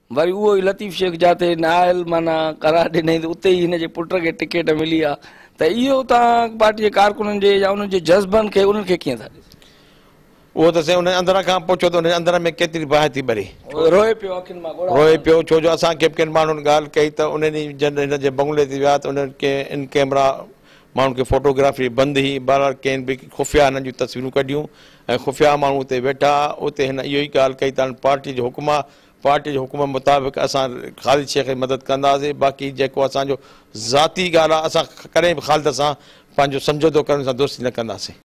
वरी उहो ई लतीफ़ शेख जाते नायल माना करार ॾिनई त उते ई हिन जे पुट खे टिकेट मिली आहे। त इहो तव्हां पार्टी जे कारकुननि जे या उन्हनि जे जज़्बनि खे उन्हनि खे कीअं था ॾिसो? उहो त साईं उन अंदरां खां पुछो त उन अंदर में केतिरी बाहि थी भरे, रोए पियो अखियुनि मां ॻोढ़ा रोए पियो। छो जो असांखे बि किन माण्हुनि ॻाल्हि कई त उन ॾींहुं जॾहिं हिन जे बंगले ते विया त उन्हनि खे इन कैमरा माण्हुनि खे फोटोग्राफी बंदि हुई। बहरहाल कंहिं बि खुफ़िया हिननि जूं तस्वीरूं कढियूं ऐं खुफ़िया माण्हू उते वेठा। उते हिन इहो ई ॻाल्हि कई त पार्टी जो हुकुम आहे, पार्टी जे हुकुम मुताबिक़ असां ख़ालिद शेख जी मदद कंदासीं। बाक़ी जेको असांजो ज़ाती ॻाल्हि आहे असां कॾहिं बि ख़ालिद सां पंहिंजो समझोतो करण सां दोस्ती न कंदासीं।